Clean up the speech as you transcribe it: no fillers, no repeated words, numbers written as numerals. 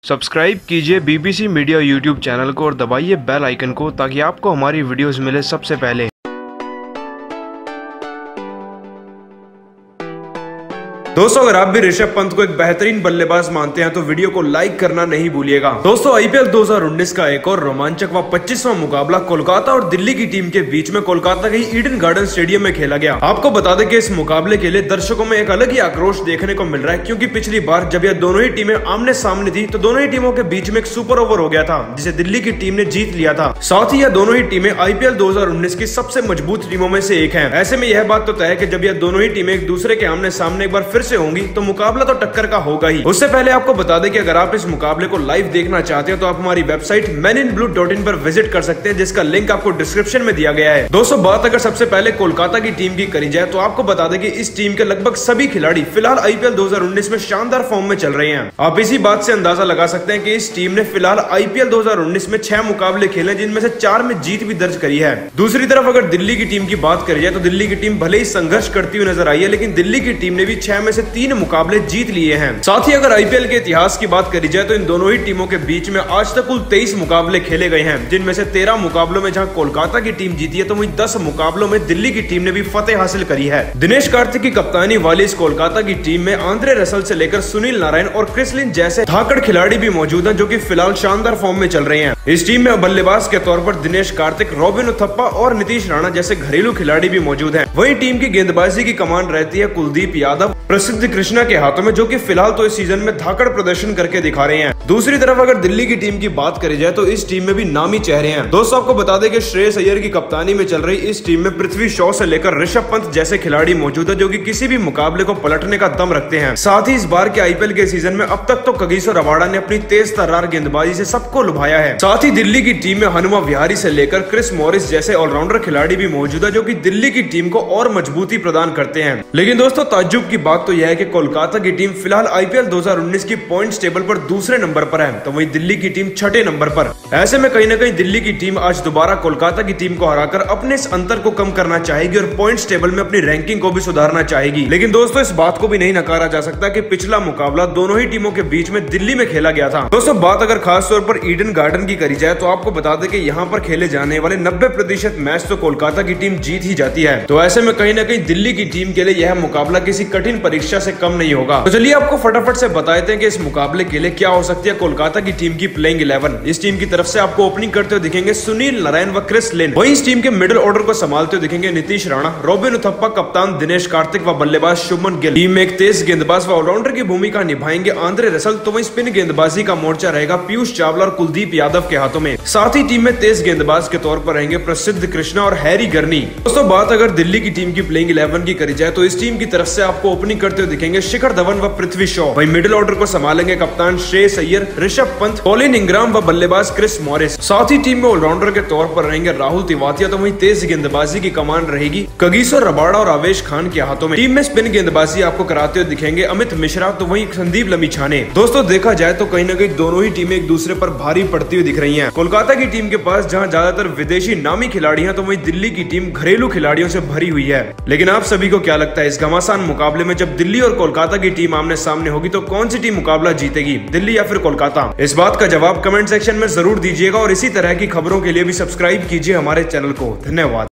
Subscribe कीजिए BBC media YouTube channel को और दबाइए बेल आइकन को ताकि आपको हमारी वीडियोस मिले सबसे पहले। दोस्तों, अगर आप भी ऋषभ पंत को एक बेहतरीन बल्लेबाज मानते हैं तो वीडियो को लाइक करना नहीं भूलिएगा। दोस्तों, आईपीएल 2019 का एक और रोमांचक व 25वां मुकाबला कोलकाता और दिल्ली की टीम के बीच में कोलकाता के ईडन गार्डन स्टेडियम में खेला गया। आपको बता दें कि इस मुकाबले के लिए दर्शकों में एक अलग ही आक्रोश देखने को मिल रहा है, क्योंकि पिछली बार जब यह दोनों ही टीमें आमने सामने थी तो दोनों ही टीमों के बीच में एक सुपर ओवर हो गया था, जिसे दिल्ली की टीम ने जीत लिया था। साथ ही यह दोनों ही टीमें आईपीएल 2019 की सबसे मजबूत टीमों में से एक है। ऐसे में यह बात तो तय है कि जब यह दोनों ही टीमें एक दूसरे के आमने सामने एक बार फिर से होंगी तो मुकाबला तो टक्कर का होगा ही। उससे पहले आपको बता दें कि अगर आप इस मुकाबले को लाइव देखना चाहते हैं तो आप हमारी वेबसाइट meninblue.in पर विजिट कर सकते हैं, जिसका लिंक आपको डिस्क्रिप्शन में दिया गया है। दोस्तों, बात अगर सबसे पहले कोलकाता की टीम की करी जाए तो आपको बता दें कि इस टीम के लगभग सभी खिलाड़ी फिलहाल आईपीएल 2019 में शानदार फॉर्म में चल रहे हैं। आप इसी बात से अंदाजा लगा सकते हैं कि इस टीम ने फिलहाल आईपीएल 2019 में 6 मुकाबले खेले, जिनमें से 4 में जीत भी दर्ज करी है। दूसरी तरफ अगर दिल्ली की टीम की बात करी जाए तो दिल्ली की टीम भले ही संघर्ष करती हुई नजर आई है, लेकिन दिल्ली की टीम ने भी 6 में से 3 मुकाबले जीत लिए हैं। साथ ही अगर आईपीएल के इतिहास की बात करी जाए तो इन दोनों ही टीमों के बीच में आज तक कुल 23 मुकाबले खेले गए हैं, जिनमें से 13 मुकाबलों में जहां कोलकाता की टीम जीती है तो वहीं 10 मुकाबलों में दिल्ली की टीम ने भी फतेह हासिल करी है। दिनेश कार्तिक की कप्तानी वाली इस कोलकाता की टीम में आंद्रे रसल से लेकर सुनील नारायण और क्रिस लिन जैसे धाकड़ खिलाड़ी भी मौजूद हैं, जो कि फिलहाल शानदार फॉर्म में चल रहे हैं। इस टीम में बल्लेबाज के तौर पर दिनेश कार्तिक, रॉबिन उथप्पा और नीतीश राणा जैसे घरेलू खिलाड़ी भी मौजूद हैं। वहीं टीम की गेंदबाजी की कमान रहती है कुलदीप यादव, प्रसिद्ध कृष्णा के हाथों में, जो कि फिलहाल तो इस सीजन में धाकड़ प्रदर्शन करके दिखा रहे हैं। दूसरी तरफ अगर दिल्ली की टीम की बात करी जाए तो इस टीम में भी नामी चेहरे हैं। दोस्तों, आपको बता दें कि श्रेयस अय्यर की कप्तानी में चल रही इस टीम में पृथ्वी शॉ से लेकर ऋषभ पंत जैसे खिलाड़ी मौजूद है, जो कि किसी भी मुकाबले को पलटने का दम रखते हैं। साथ ही इस बार के आईपीएल के सीजन में अब तक तो कगिसो रबाडा ने अपनी तेज तर्रार गेंदबाजी से सबको लुभाया है। साथ ही दिल्ली की टीम में हनुमा विहारी से लेकर क्रिस मॉरिस जैसे ऑलराउंडर खिलाड़ी भी मौजूद है, जो कि दिल्ली की टीम को और मजबूती प्रदान करते हैं। लेकिन दोस्तों, ताज्जुब की बात तो यह है कि कोलकाता की टीम फिलहाल आईपीएल 2019 की पॉइंट्स टेबल पर दूसरे नंबर पर है, तो वहीं दिल्ली की टीम 6ठे नंबर पर। ऐसे में कहीं ना कहीं दिल्ली की टीम आज दोबारा कोलकाता की टीम को हराकर अपने इस अंतर को कम करना चाहेगी और पॉइंट्स टेबल में अपनी रैंकिंग को भी सुधारना चाहेगी। लेकिन दोस्तों, इस बात को भी नहीं नकारा जा सकता कि पिछला मुकाबला दोनों ही टीमों के बीच में दिल्ली में खेला गया था। दोस्तों, बात अगर खास तौर पर ईडन गार्डन की करी जाए तो आपको बता दें कि यहाँ पर खेले जाने वाले 90% मैच तो कोलकाता की टीम जीत ही जाती है। तो ऐसे में कहीं ना कहीं दिल्ली की टीम के लिए यह मुकाबला किसी कठिन परीक्षा से कम नहीं होगा। तो चलिए आपको फटाफट से बता देते हैं कि इस मुकाबले के लिए क्या हो सकती है कोलकाता की टीम की प्लेइंग 11। इस टीम की तरफ से आपको ओपनिंग करते हुए दिखेंगे सुनील नारायण व क्रिस लिन। वहीं इस टीम के मिडिल ऑर्डर को संभालते हुए दिखेंगे नीतीश राणा, रॉबिन उथप्पा, कप्तान दिनेश कार्तिक व बल्लेबाज शुभमन गिल। टीम में एक तेज गेंदबाज व ऑलराउंडर की भूमिका निभाएंगे आंद्रे रसल, तो वहीं स्पिन गेंदबाजी का मोर्चा रहेगा पीयूष चावला और कुलदीप यादव के हाथों में। साथ ही टीम में तेज गेंदबाज के तौर पर रहेंगे प्रसिद्ध कृष्णा और हैरी गर्नी। दोस्तों, बात अगर दिल्ली की टीम की प्लेइंग 11 की करी जाए तो इस टीम की तरफ से आपको ओपनिंग करते हुए दिखेंगे शिखर धवन व पृथ्वी शॉ। वहीं मिडिल ऑर्डर को संभालेंगे कप्तान श्रेयस अय्यर, ऋषभ पंत, कॉलिन इंग्राम व बल्लेबाज क्रिस मॉरिस। साथ ही टीम में ऑलराउंडर के तौर पर रहेंगे राहुल तिवातिया, तो वहीं तेज गेंदबाजी की कमान रहेगी कगिसो रबाडा और आवेश खान के हाथों में। टीम में स्पिन गेंदबाजी आपको कराते हुए दिखेंगे अमित मिश्रा, तो वहीं संदीप लमीछाने। दोस्तों, देखा जाए तो कहीं ना कहीं दोनों ही टीमें एक दूसरे पर भारी पड़ती हुई दिख रही हैं। कोलकाता की टीम के पास जहां ज्यादातर विदेशी नामी खिलाड़ी हैं, तो वहीं दिल्ली की टीम घरेलू खिलाड़ियों से भरी हुई है। लेकिन आप सभी को क्या लगता है, इस घमासान मुकाबले में जब दिल्ली और कोलकाता की टीम आमने सामने होगी तो कौन सी टीम मुकाबला जीतेगी, दिल्ली या फिर कोलकाता? इस बात का जवाब कमेंट सेक्शन में जरूर दीजिएगा और इसी तरह की खबरों के लिए भी सब्सक्राइब कीजिए हमारे चैनल को। धन्यवाद।